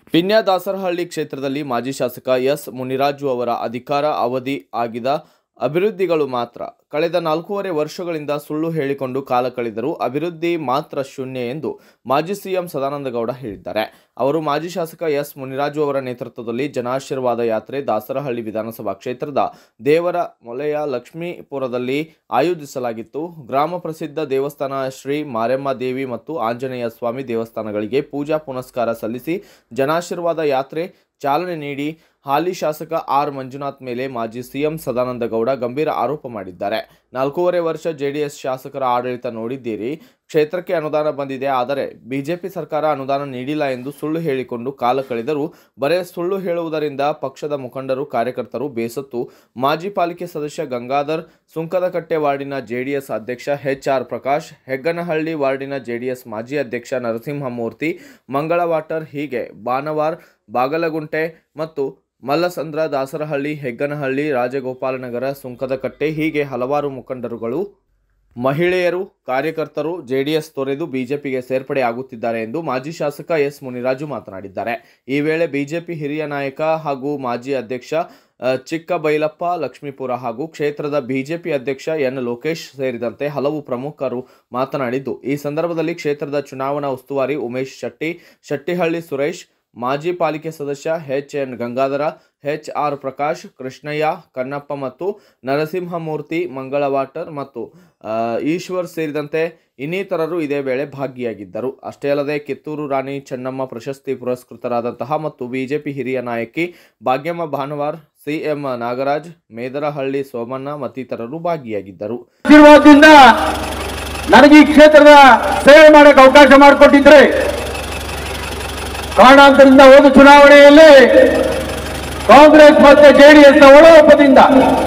ಪಿನ್ಯಾ ದಾಸರಹಳ್ಳಿ ಕ್ಷೇತ್ರದಲ್ಲಿ ಮಾಜಿ ಶಾಸಕ ಎಸ್ ಮುನಿರಾಜು ಅವರ ಅಧಿಕಾರ ಅವಧಿ ಆಗಿದ ಅಭಿವೃದ್ಧಿಗಳು ಮಾತ್ರ ಕಳೆದ 4.5 ವರ್ಷಗಳಿಂದ ಸುಳ್ಳು ಹೇಳಿಕೊಂಡು ಕಾಲ ಕಳೆದರೂ ಅಭಿವೃದ್ಧಿ ಮಾತ್ರ ಶೂನ್ಯ ಎಂದು ಮಾಜಿ ಸಿಎಂ ಸದಾನಂದಗೌಡ ಹೇಳಿದ್ದಾರೆ. ಅವರು ಮಾಜಿ ಶಾಸಕ ಎಸ್ ಮುನಿರಾಜು ಅವರ ನೇತೃತ್ವದಲ್ಲಿ ಜನಾಶೀರ್ವಾದ ಯಾತ್ರೆ ದಾಸರಹಳ್ಳಿ ವಿಧಾನಸಭಾ ಕ್ಷೇತ್ರದ ದೇವರ ಮೊಲೆಯ ಲಕ್ಷ್ಮೀಪುರದಲ್ಲಿ ಆಯೋಜಿಸಲಾಗಿತ್ತು. ಗ್ರಾಮ ಪ್ರಸಿದ್ಧ ದೇವಸ್ಥಾನ ಶ್ರೀ ಮಾರೆಮ್ಮ ದೇವಿ ಮತ್ತು ಆಂಜನೇಯ ಸ್ವಾಮಿ ದೇವಸ್ಥಾನಗಳಿಗೆ ಪೂಜಾ ಪುನಸ್ಕಾರ ಸಲ್ಲಿಸಿ ಜನಾಶೀರ್ವಾದ ಯಾತ್ರೆ ಚಾಲನೆ ನೀಡಿ ಹಾಲಿ ಶಾಸಕ ಆರ್ ಮಂಜುನಾಥ್ ಮೇಲೆ ಮಾಜಿ ಸಿಎಂ ಸದಾನಂದಗೌಡ ಗಂಭೀರ ಆರೋಪ ಮಾಡಿದ್ದಾರೆ. 4.5 ವರ್ಷ ಜೆಡಿಎಸ್ ಶಾಸಕರ ಆಡಳಿತ ನೋಡಿದ್ದೀರಿ. ಕ್ಷೇತ್ರಕ್ಕೆ ಅನುದಾನ ಬಂದಿದೆ, ಆದರೆ ಬಿಜೆಪಿ ಸರ್ಕಾರ ಅನುದಾನ ನೀಡಿಲ್ಲ ಎಂದು ಸುಳ್ಳು ಹೇಳಿಕೊಂಡು ಕಾಲ ಕಳೆದರೂ ಬರೇ ಸುಳ್ಳು ಹೇಳುವುದರಿಂದ ಪಕ್ಷದ ಮುಖಂಡರು ಕಾರ್ಯಕರ್ತರು ಬೇಸತ್ತು ಮಾಜಿ ಪಾಲಿಕೆ ಸದಸ್ಯ ಗಂಗಾಧರ್, ಸುಂಕದಕಟ್ಟೆ ವಾರ್ಡಿನ ಜೆಡಿಎಸ್ ಅಧ್ಯಕ್ಷ ಎಚ್.ಆರ್. ಪ್ರಕಾಶ್, ಹೆಗ್ಗನಹಳ್ಳಿ ವಾರ್ಡಿನ ಜೆಡಿಎಸ್ ಮಾಜಿ ಅಧ್ಯಕ್ಷ ನರಸಿಂಹಮೂರ್ತಿ, ಮಂಗಳವಾಟರ್, ಹೀಗೆ ಬಾನವಾರ್, ಬಾಗಲಗುಂಟೆ ಮತ್ತು ಮಲ್ಲಸಂದ್ರ, ದಾಸರಹಳ್ಳಿ, ಹೆಗ್ಗನಹಳ್ಳಿ, ರಾಜಗೋಪಾಲನಗರ, ಸುಂಕದಕಟ್ಟೆ ಹೀಗೆ ಹಲವಾರು ಮುಖಂಡರುಗಳು, ಮಹಿಳೆಯರು, ಕಾರ್ಯಕರ್ತರು ಜೆಡಿಎಸ್ ತೊರೆದು ಬಿಜೆಪಿಗೆ ಸೇರ್ಪಡೆಯಾಗುತ್ತಿದ್ದಾರೆ ಎಂದು ಮಾಜಿ ಶಾಸಕ ಎಸ್ ಮುನಿರಾಜು ಮಾತನಾಡಿದ್ದಾರೆ. ಈ ವೇಳೆ ಬಿಜೆಪಿ ಹಿರಿಯ ನಾಯಕ ಹಾಗೂ ಮಾಜಿ ಅಧ್ಯಕ್ಷ ಚಿಕ್ಕಬೈಲಪ್ಪ ಲಕ್ಷ್ಮೀಪುರ ಹಾಗೂ ಕ್ಷೇತ್ರದ ಬಿಜೆಪಿ ಅಧ್ಯಕ್ಷ ಎನ್ ಲೋಕೇಶ್ ಸೇರಿದಂತೆ ಹಲವು ಪ್ರಮುಖರು ಮಾತನಾಡಿದ್ದು, ಈ ಸಂದರ್ಭದಲ್ಲಿ ಕ್ಷೇತ್ರದ ಚುನಾವಣಾ ಉಸ್ತುವಾರಿ ಉಮೇಶ್ ಶೆಟ್ಟಿ, ಶೆಟ್ಟಿಹಳ್ಳಿ ಸುರೇಶ್, ಮಾಜಿ ಪಾಲಿಕೆ ಸದಸ್ಯ ಎಚ್.ಎನ್. ಗಂಗಾಧರ, ಎಚ್.ಆರ್. ಪ್ರಕಾಶ್, ಕೃಷ್ಣಯ್ಯ, ಕನ್ನಪ್ಪ ಮತ್ತು ನರಸಿಂಹಮೂರ್ತಿ, ಮಂಗಳವಾಟರ್ ಮತ್ತು ಈಶ್ವರ್ ಸೇರಿದಂತೆ ಇನ್ನಿತರರು ಇದೇ ವೇಳೆ ಭಾಗಿಯಾಗಿದ್ದರು. ಅಷ್ಟೇ ಅಲ್ಲದೆ ಕಿತ್ತೂರು ರಾಣಿ ಚೆನ್ನಮ್ಮ ಪ್ರಶಸ್ತಿ ಪುರಸ್ಕೃತರಾದಂತಹ ಮತ್ತು ಬಿಜೆಪಿ ಹಿರಿಯ ನಾಯಕಿ ಭಾಗ್ಯಮ್ಮ ಭಾನುವಾರ್, ಸಿಎಂ ನಾಗರಾಜ್, ಮೇದರಹಳ್ಳಿ ಸೋಮಣ್ಣ ಮತ್ತಿತರರು ಭಾಗಿಯಾಗಿದ್ದರು. ನನಗೆ ಈ ಕ್ಷೇತ್ರದ ಸೇವೆ ಮಾಡಕ್ಕೆ ಅವಕಾಶ ಮಾಡಿಕೊಟ್ಟಿದ್ರೆ ಕಾರಣಾಂತರದಿಂದ ಹೋದ ಚುನಾವಣೆಯಲ್ಲಿ ಕಾಂಗ್ರೆಸ್ ಮತ್ತು ಜೆಡಿಎಸ್ ಒಳಗೊಪ್ಪದಿಂದ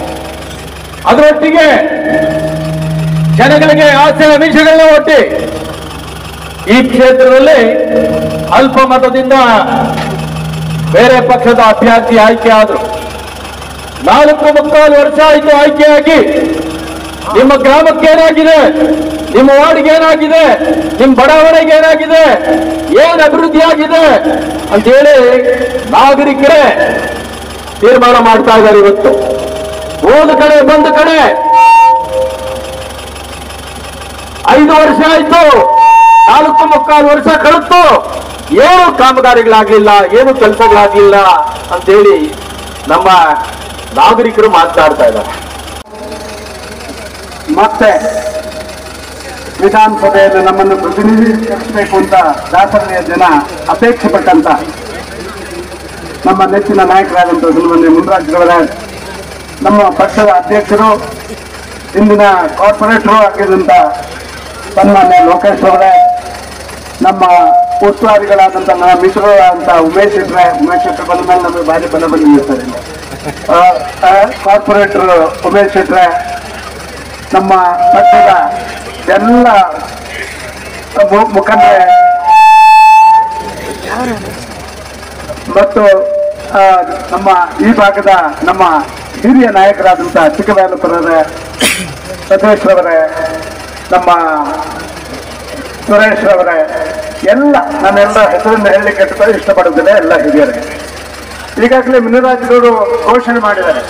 ಅದರೊಟ್ಟಿಗೆ ಜನಗಳಿಗೆ ಆಸೆ ಅಮಿಷಗಳನ್ನ ಒಡ್ಡಿ ಈ ಕ್ಷೇತ್ರದಲ್ಲಿ ಅಲ್ಪ ಮತದಿಂದ ಬೇರೆ ಪಕ್ಷದ ಅಭ್ಯರ್ಥಿ ಆಯ್ಕೆ ಆದರು. 4.25 ವರ್ಷ ಆಯ್ತು ಆಯ್ಕೆಯಾಗಿ. ನಿಮ್ಮ ಗ್ರಾಮಕ್ಕೆ ಏನಾಗಿದೆ, ನಿಮ್ಮ ವಾರ್ಡ್ಗೆ ಏನಾಗಿದೆ, ನಿಮ್ಮ ಬಡಾವಣೆಗೆ ಏನಾಗಿದೆ, ಏನ್ ಅಭಿವೃದ್ಧಿ ಆಗಿದೆ ಅಂತೇಳಿ ನಾಗರಿಕರೇ ತೀರ್ಮಾನ ಮಾಡ್ತಾ ಇದ್ದಾರೆ. ಇವತ್ತು ಹೋದ ಕಡೆ ಬಂದ ಕಡೆ 5 ವರ್ಷ ಆಯ್ತು, 4.25 ವರ್ಷ ಕಳೆತು, ಏನು ಕಾಮಗಾರಿಗಳಾಗ್ಲಿಲ್ಲ, ಏನು ಕೆಲಸಗಳಾಗ್ಲಿಲ್ಲ ಅಂತೇಳಿ ನಮ್ಮ ನಾಗರಿಕರು ಮಾತನಾಡ್ತಾ ಇದ್ದಾರೆ. ಮತ್ತೆ ವಿಧಾನಸಭೆಯಲ್ಲಿ ನಮ್ಮನ್ನು ಪ್ರತಿನಿಧಿಸಬೇಕು ಅಂತ ದಾಸರಹಳ್ಳಿಯ ಜನ ಅಪೇಕ್ಷೆ ಪಟ್ಟಂತ ನಮ್ಮ ನೆಚ್ಚಿನ ನಾಯಕರಾದಂಥ ಮುನಿರಾಜುರವರೇ, ನಮ್ಮ ಪಕ್ಷದ ಅಧ್ಯಕ್ಷರು, ಇಂದಿನ ಕಾರ್ಪೊರೇಟರು ಆಗಿದ್ದಂಥ ಸನ್ಮಾನ್ಯ ಲೋಕೇಶ್ ಅವರೇ, ನಮ್ಮ ಉಸ್ತುವಾರಿಗಳಾದಂಥ ನಮ್ಮ ಮಿತ್ರರಾದಂಥ ಉಮೇಶ್ ಶೆಟ್ಟಿ ಬಂದ ಮೇಲೆ ನಮಗೆ ಭಾರಿ ಬಲ ಬಂದಿರ್ತಾರೆ. ಕಾರ್ಪೊರೇಟರ್ ಉಮೇಶ್ ಶೆಟ್ಟಿ, ನಮ್ಮ ಪಕ್ಷದ ಎಲ್ಲ ಮುಖಂಡರೇ ಮತ್ತು ನಮ್ಮ ಈ ಭಾಗದ ನಮ್ಮ ಹಿರಿಯ ನಾಯಕರಾದಂಥ ಚಿಕ್ಕಬೈಲಪ್ಪರವರೇ, ಸದೇಶ್ವರವರೇ, ನಮ್ಮ ಸುರೇಶ್ ಅವರೇ, ಎಲ್ಲ ನಾನೆಲ್ಲ ಹೆಸರನ್ನು ಹೇಳಲಿಕ್ಕೆ ಇಷ್ಟಪಡುತ್ತೇನೆ. ಎಲ್ಲ ಹಿರಿಯರೇ, ಈಗಾಗಲೇ ಮುನಿರಾಜುಗೌಡರು ಘೋಷಣೆ ಮಾಡಿದ್ದಾರೆ,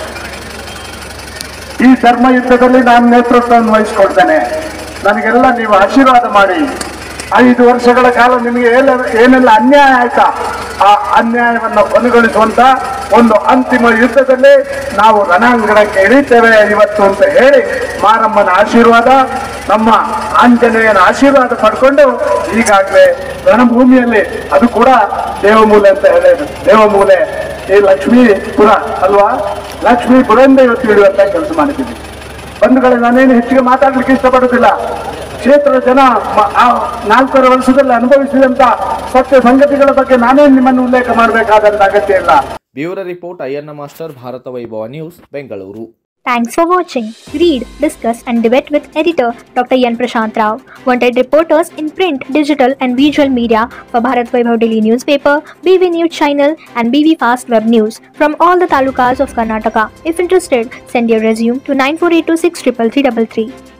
ಈ ಧರ್ಮ ಯುದ್ಧದಲ್ಲಿ ನಾನು ನೇತೃತ್ವವನ್ನು ವಹಿಸಿಕೊಡ್ತೇನೆ, ನನಗೆಲ್ಲ ನೀವು ಆಶೀರ್ವಾದ ಮಾಡಿ. 5 ವರ್ಷಗಳ ಕಾಲ ನಿಮಗೆ ಏನೆಲ್ಲ ಅನ್ಯಾಯ ಆಯ್ತಾ, ಆ ಅನ್ಯಾಯವನ್ನು ಕೊನೆಗೊಳಿಸುವಂತ ಒಂದು ಅಂತಿಮ ಯುದ್ಧದಲ್ಲಿ ನಾವು ರಣಾಂಗಣಕ್ಕೆ ಇಳಿತೇವೆ ಇವತ್ತು ಅಂತ ಹೇಳಿ ಮಾರಮ್ಮನ ಆಶೀರ್ವಾದ, ನಮ್ಮ ಆಂಜನೇಯನ ಆಶೀರ್ವಾದ ಪಡ್ಕೊಂಡು ಈಗಾಗಲೇ ರಣಭೂಮಿಯಲ್ಲಿ, ಅದು ಕೂಡ ದೇವಮೂಲೆ ಅಂತ ಹೇಳಿದ್ರು, ದೇವಮೂಲೆ ಈ ಲಕ್ಷ್ಮೀಪುರ ಅಲ್ವಾ, ಲಕ್ಷ್ಮೀಪುರದಿಂದ ಇವತ್ತು ಇಡುವಂತ ಕೆಲಸ ಮಾಡಿದ್ದೀವಿ. ಬಂಧುಗಳೇ, ನಾನೇನು ಹೆಚ್ಚಿಗೆ ಮಾತಾಡ್ಲಿಕ್ಕೆ ಇಷ್ಟಪಡುತ್ತಿಲ್ಲ. ಕ್ಷೇತ್ರದ ಜನ 4.5 ವರ್ಷದಲ್ಲಿ ಅನುಭವಿಸಿದಂತ ಸತ್ಯ ಸಂಗತಿಗಳ ಬಗ್ಗೆ ನಾನೇನು ನಿಮ್ಮನ್ನು ಉಲ್ಲೇಖ ಮಾಡಬೇಕಾದಂತ ಅಗತ್ಯ ಇಲ್ಲ. Bureau report Ayyanna master, Bharat Vaibhav news, Bengaluru. Thanks for watching. Read, discuss and debate with editor Dr. Yan Prashant Rao. Wanted reporters in print, digital and visual media for Bharat Vaibhav Daily Newspaper, BV News Channel and BV Fast Web News from all the talukas of Karnataka. If interested, send your resume to 9482633333.